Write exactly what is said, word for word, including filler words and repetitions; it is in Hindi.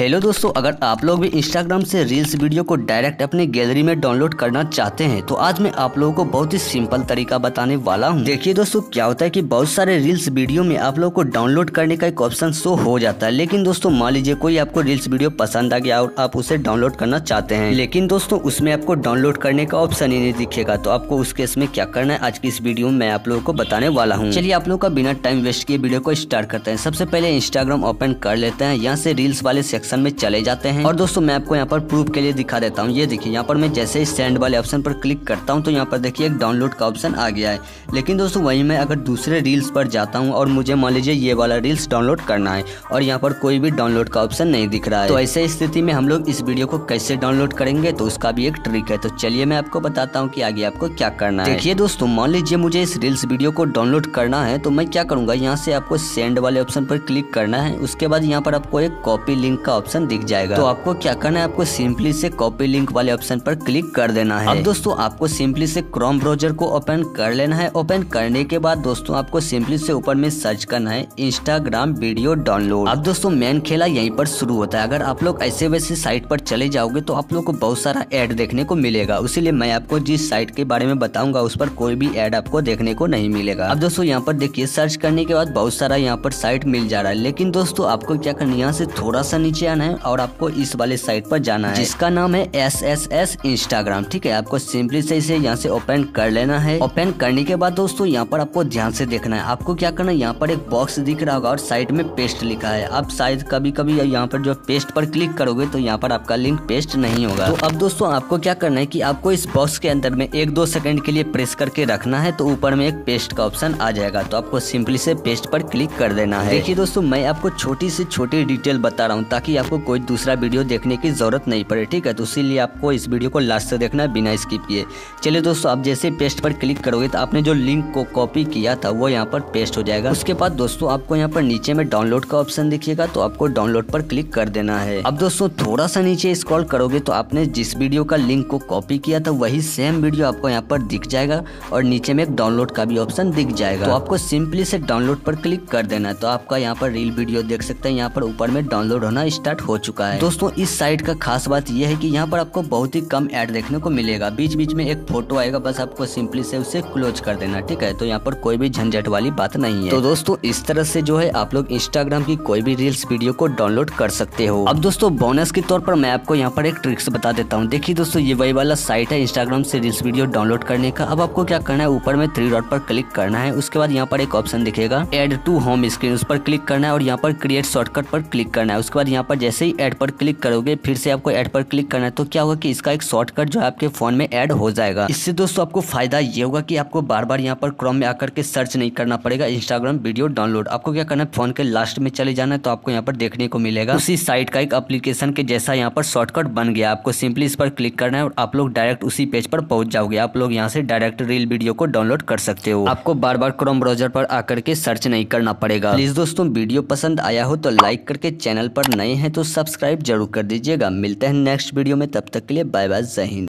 हेलो दोस्तों, अगर आप लोग भी इंस्टाग्राम से रील्स वीडियो को डायरेक्ट अपने गैलरी में डाउनलोड करना चाहते हैं तो आज मैं आप लोगों को बहुत ही सिंपल तरीका बताने वाला हूं। देखिए दोस्तों, क्या होता है कि बहुत सारे रील्स वीडियो में आप लोगों को डाउनलोड करने का एक ऑप्शन शो हो जाता है, लेकिन दोस्तों मान लीजिए कोई आपको रील्स वीडियो पसंद आ गया और आप उसे डाउनलोड करना चाहते हैं, लेकिन दोस्तों उसमें आपको डाउनलोड करने का ऑप्शन ही नहीं दिखेगा। तो आपको उस केस में क्या करना है आज की इस वीडियो में मैं आप लोगों को बताने वाला हूँ। चलिए आप लोगों का बिना टाइम वेस्ट किए वीडियो को स्टार्ट करते हैं। सबसे पहले इंस्टाग्राम ओपन कर लेते हैं, यहाँ से रील्स वाले सेक्शन में चले जाते हैं और दोस्तों मैं आपको यहाँ पर प्रूफ के लिए दिखा देता हूँ। ये देखिए, यहाँ पर मैं जैसे ही सेंड वाले ऑप्शन पर क्लिक करता हूँ तो यहाँ पर देखिए एक डाउनलोड का ऑप्शन आ गया है। लेकिन दोस्तों वहीं मैं अगर दूसरे रील्स पर जाता हूँ और मुझे मान लीजिए ये वाला रील्स डाउनलोड करना है और यहाँ पर कोई भी डाउनलोड का ऑप्शन नहीं दिख रहा है, तो ऐसे स्थिति में हम लोग इस वीडियो को कैसे डाउनलोड करेंगे तो उसका भी एक ट्रिक है। तो चलिए मैं आपको बताता हूँ कि आगे आपको क्या करना है। देखिए दोस्तों, मान लीजिए मुझे इस रील्स वीडियो को डाउनलोड करना है तो मैं क्या करूंगा, यहाँ से आपको सेंड वाले ऑप्शन पर क्लिक करना है। उसके बाद यहाँ पर आपको एक कॉपी लिंक का ऑप्शन दिख जाएगा। तो आपको क्या करना है, आपको सिंपली से कॉपी लिंक वाले ऑप्शन पर क्लिक कर देना है। अब दोस्तों आपको सिंपली से क्रोम ब्राउजर को ओपन कर लेना है। ओपन करने के बाद दोस्तों आपको सिंपली से ऊपर में सर्च करना है इंस्टाग्राम वीडियो डाउनलोड। अब दोस्तों मेन खेला यहीं पर शुरू होता है। अगर आप लोग ऐसे वैसे साइट पर चले जाओगे तो आप लोग को बहुत सारा ऐड देखने को मिलेगा, इसीलिए मैं आपको जिस साइट के बारे में बताऊंगा उस पर कोई भी ऐड आपको देखने को नहीं मिलेगा। अब दोस्तों यहाँ पर देखिए सर्च करने के बाद बहुत सारा यहाँ पर साइट मिल जा रहा है, लेकिन दोस्तों आपको क्या करना है, यहाँ से थोड़ा सा नीचे आना है और आपको इस वाले साइट पर जाना है जिसका नाम है एस एस एस इंस्टाग्राम। ठीक है, आपको सिंपली से इसे यहाँ से ओपन कर लेना है। ओपन करने के बाद दोस्तों यहाँ पर आपको ध्यान से देखना है। आपको क्या करना है, यहाँ पर एक बॉक्स दिख रहा होगा और साइड में पेस्ट लिखा है। आप शायद कभी कभी यहाँ पर जो पेस्ट पर क्लिक करोगे तो यहाँ पर आपका लिंक पेस्ट नहीं होगा। तो अब दोस्तों आपको क्या करना है कि आपको इस बॉक्स के अंदर में एक दो सेकंड के लिए प्रेस करके रखना है, तो ऊपर में एक पेस्ट का ऑप्शन आ जाएगा। तो आपको सिंपली से पेस्ट पर क्लिक कर देना है। देखिए दोस्तों, मैं आपको छोटी से छोटी डिटेल बता रहा हूँ ताकि आपको कोई दूसरा वीडियो देखने की जरूरत नहीं पड़े। ठीक है, तो इसीलिए आपको इस वीडियो को लास्ट तक देखना है बिना स्किप किए। चलिए दोस्तों, आप जैसे पेस्ट पर क्लिक करोगे तो आपने जो लिंक को कॉपी किया था वो यहाँ पर पेस्ट हो जाएगा। उसके बाद दोस्तों आपको यहाँ पर नीचे में डाउनलोड का ऑप्शन दिखेगा, तो आपको डाउनलोड पर क्लिक कर देना है। अब दोस्तों थोड़ा सा नीचे स्क्रॉल करोगे तो आपने जिस वीडियो का लिंक को कॉपी किया था वही सेम वीडियो आपको यहाँ पर दिख जाएगा और नीचे में एक डाउनलोड का भी ऑप्शन दिख जाएगा। तो आपको सिंपली से डाउनलोड पर क्लिक कर देना है। तो आपका यहाँ पर रील वीडियो देख सकते हैं, यहाँ पर ऊपर में डाउनलोड होना स्टार्ट हो चुका है। दोस्तों इस साइट का खास बात यह है कि यहाँ पर आपको बहुत ही कम ऐड देखने को मिलेगा। बीच बीच में एक फोटो आएगा, बस आपको सिंपली से उसे क्लोज कर देना। ठीक है, तो यहाँ पर कोई भी झंझट वाली बात नहीं है। तो दोस्तों इस तरह से जो है आप लोग इंस्टाग्राम की कोई भी रील्स वीडियो को डाउनलोड कर सकते हो। अब दोस्तों बोनस के तौर पर मैं आपको यहाँ पर एक ट्रिक्स बता देता हूँ। देखिए दोस्तों, ये वही वाला साइट है इंस्टाग्राम से रील्स वीडियो डाउनलोड करने का। अब आपको क्या करना है, ऊपर में थ्री डॉट पर क्लिक करना है। उसके बाद यहाँ पर एक ऑप्शन दिखेगा एड टू होम स्क्रीन, उस पर क्लिक करना है और यहाँ पर क्रिएट शॉर्टकट पर क्लिक करना है। उसके बाद यहाँ पर जैसे ही एड पर क्लिक करोगे फिर से आपको एड पर क्लिक करना है, तो क्या होगा कि इसका एक शॉर्टकट जो है आपके फोन में ऐड हो जाएगा। इससे दोस्तों आपको फायदा ये होगा कि आपको बार बार यहाँ पर क्रोम में आकर के सर्च नहीं करना पड़ेगा इंस्टाग्राम वीडियो डाउनलोड। आपको क्या करना है, फोन के लास्ट में चले जाना है, तो आपको यहाँ पर देखने को मिलेगा उसी साइट का एक एप्लीकेशन के जैसा यहाँ पर शॉर्टकट बन गया। आपको सिंपली इस पर क्लिक करना है और आप लोग डायरेक्ट उसी पेज पर पहुंच जाओगे। आप लोग यहाँ से डायरेक्ट रील वीडियो को डाउनलोड कर सकते हो। आपको बार बार क्रोम ब्राउजर पर आकर के सर्च नहीं करना पड़ेगा। प्लीज दोस्तों वीडियो पसंद आया हो तो लाइक करके, चैनल पर नए हैं तो सब्सक्राइब जरूर कर दीजिएगा। मिलते हैं नेक्स्ट वीडियो में, तब तक के लिए बाय बाय, जय हिंद।